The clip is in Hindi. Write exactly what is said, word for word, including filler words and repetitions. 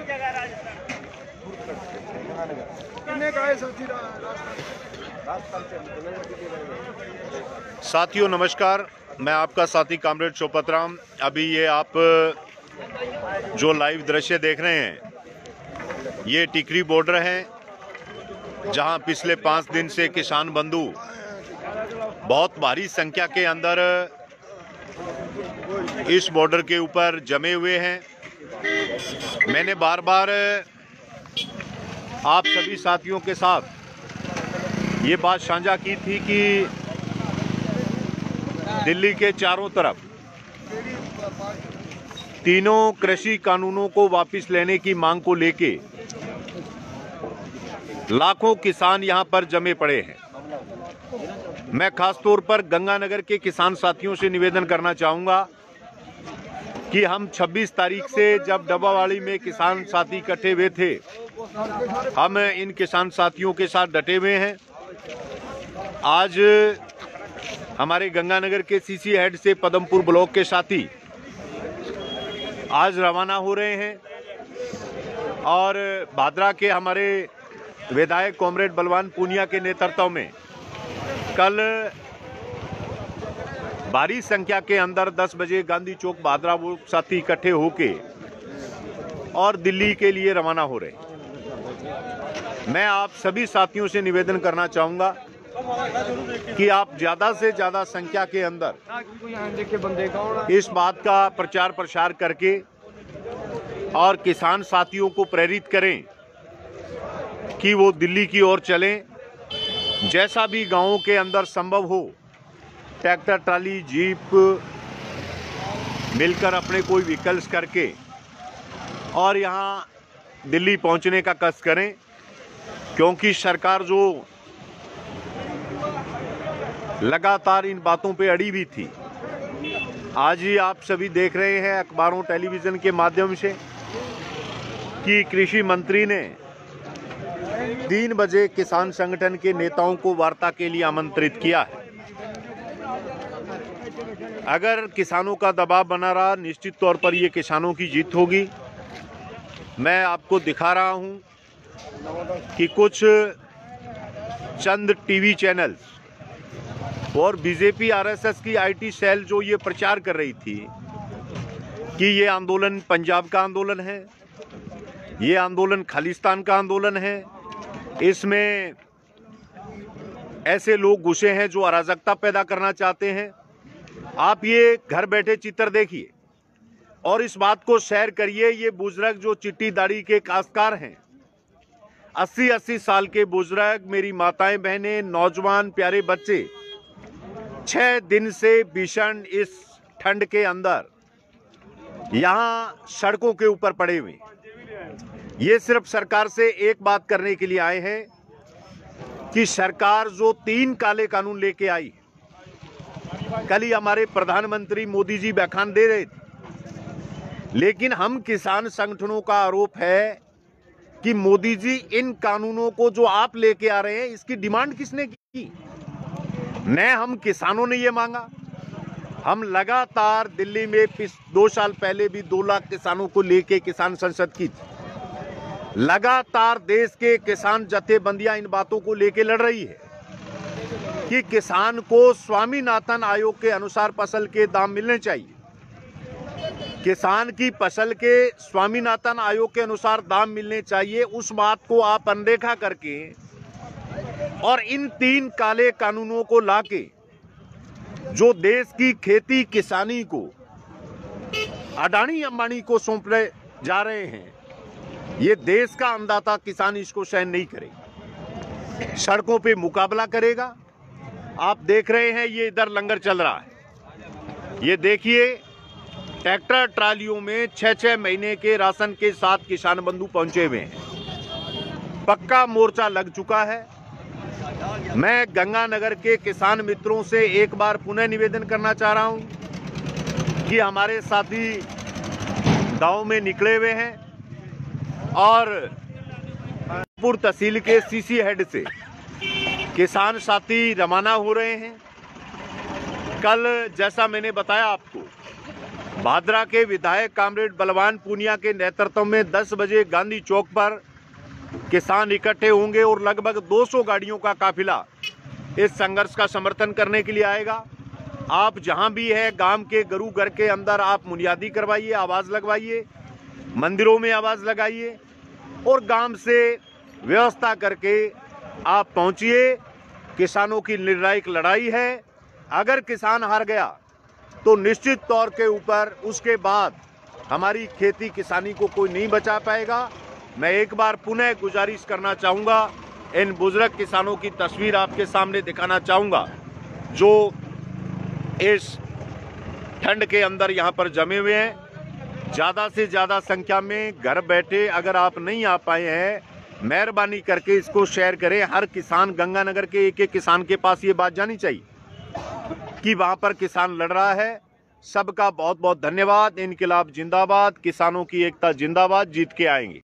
साथियों नमस्कार, मैं आपका साथी कामरेड चौपतराम। अभी ये आप जो लाइव दृश्य देख रहे हैं ये टिकरी बॉर्डर है, जहां पिछले पाँच दिन से किसान बंधु बहुत भारी संख्या के अंदर इस बॉर्डर के ऊपर जमे हुए हैं। मैंने बार बार आप सभी साथियों के साथ ये बात साझा की थी कि दिल्ली के चारों तरफ तीनों कृषि कानूनों को वापस लेने की मांग को लेके लाखों किसान यहां पर जमे पड़े हैं। मैं खास तौर पर गंगानगर के किसान साथियों से निवेदन करना चाहूंगा कि हम छब्बीस तारीख से जब डब्बावाड़ी में किसान साथी इकट्ठे हुए थे, हम इन किसान साथियों के साथ डटे हुए हैं। आज हमारे गंगानगर के सीसी हेड से पदमपुर ब्लॉक के साथी आज रवाना हो रहे हैं और भादरा के हमारे विधायक कॉमरेड बलवान पूनिया के नेतृत्व में कल भारी संख्या के अंदर दस बजे गांधी चौक भादरा वो साथी इकट्ठे होके और दिल्ली के लिए रवाना हो रहे हैं। मैं आप सभी साथियों से निवेदन करना चाहूंगा कि आप ज्यादा से ज्यादा संख्या के अंदर इस बात का प्रचार प्रसार करके और किसान साथियों को प्रेरित करें कि वो दिल्ली की ओर चलें। जैसा भी गांवों के अंदर संभव हो, ट्रैक्टर ट्राली जीप मिलकर अपने कोई व्हीकल्स करके और यहां दिल्ली पहुंचने का कष्ट करें, क्योंकि सरकार जो लगातार इन बातों पे अड़ी हुई थी, आज ही आप सभी देख रहे हैं अखबारों टेलीविजन के माध्यम से कि कृषि मंत्री ने तीन बजे किसान संगठन के नेताओं को वार्ता के लिए आमंत्रित किया है। अगर किसानों का दबाव बना रहा, निश्चित तौर पर ये किसानों की जीत होगी। मैं आपको दिखा रहा हूं कि कुछ चंद टीवी चैनल्स और बीजेपी आरएसएस की आईटी सेल जो ये प्रचार कर रही थी कि ये आंदोलन पंजाब का आंदोलन है, ये आंदोलन खालिस्तान का आंदोलन है, इसमें ऐसे लोग घुसे हैं जो अराजकता पैदा करना चाहते हैं। आप ये घर बैठे चित्र देखिए और इस बात को शेयर करिए। ये बुजुर्ग जो चिट्टी दाढ़ी के काश्तकार हैं, अस्सी अस्सी साल के बुजुर्ग, मेरी माताएं बहनें, नौजवान प्यारे बच्चे छह दिन से भीषण इस ठंड के अंदर यहां सड़कों के ऊपर पड़े हुए। ये सिर्फ सरकार से एक बात करने के लिए आए हैं कि सरकार जो तीन काले कानून लेके आई, कल ही हमारे प्रधानमंत्री मोदी जी बयान दे रहे थे, लेकिन हम किसान संगठनों का आरोप है कि मोदी जी इन कानूनों को जो आप लेके आ रहे हैं, इसकी डिमांड किसने की? न हम किसानों ने ये मांगा। हम लगातार दिल्ली में दो साल पहले भी दो लाख किसानों को लेके किसान संसद की थी। लगातार देश के किसान जथेबंदियां इन बातों को लेके लड़ रही है कि किसान को स्वामीनाथन आयोग के अनुसार फसल के दाम मिलने चाहिए। किसान की फसल के स्वामीनाथन आयोग के अनुसार दाम मिलने चाहिए, उस बात को आप अनदेखा करके और इन तीन काले कानूनों को लाके जो देश की खेती किसानी को अडानी अंबानी को सौंपने जा रहे हैं, ये देश का अन्नदाता किसान इसको सहन नहीं करेगा, सड़कों पे मुकाबला करेगा। आप देख रहे हैं ये इधर लंगर चल रहा है, ये देखिए ट्रैक्टर ट्रालियों में छह छह महीने के राशन के साथ किसान बंधु पहुंचे हुए हैं। पक्का मोर्चा लग चुका है। मैं गंगानगर के किसान मित्रों से एक बार पुनः निवेदन करना चाह रहा हूं कि हमारे साथी दांव में निकले हुए हैं और पूर तहसील के सीसी हेड से किसान साथी रवाना हो रहे हैं। कल जैसा मैंने बताया आपको भादरा के विधायक कामरेड बलवान पूनिया के नेतृत्व में दस बजे गांधी चौक पर किसान इकट्ठे होंगे और लगभग दो सौ गाड़ियों का काफिला इस संघर्ष का समर्थन करने के लिए आएगा। आप जहां भी है, गांव के गुरु घर के अंदर आप बुनियादी करवाइए, आवाज़ लगवाइए, मंदिरों में आवाज़ लगाइए और गांव से व्यवस्था करके आप पहुंचिए। किसानों की निर्णायक लड़ाई है। अगर किसान हार गया तो निश्चित तौर के ऊपर उसके बाद हमारी खेती किसानी को कोई नहीं बचा पाएगा। मैं एक बार पुनः गुजारिश करना चाहूँगा, इन बुजुर्ग किसानों की तस्वीर आपके सामने दिखाना चाहूँगा जो इस ठंड के अंदर यहाँ पर जमे हुए हैं। ज़्यादा से ज़्यादा संख्या में घर बैठे अगर आप नहीं आ पाए हैं, मेहरबानी करके इसको शेयर करें। हर किसान, गंगानगर के एक एक किसान के पास ये बात जानी चाहिए कि वहाँ पर किसान लड़ रहा है। सबका बहुत बहुत धन्यवाद। इनकलाब जिंदाबाद, किसानों की एकता जिंदाबाद। जीत के आएंगे।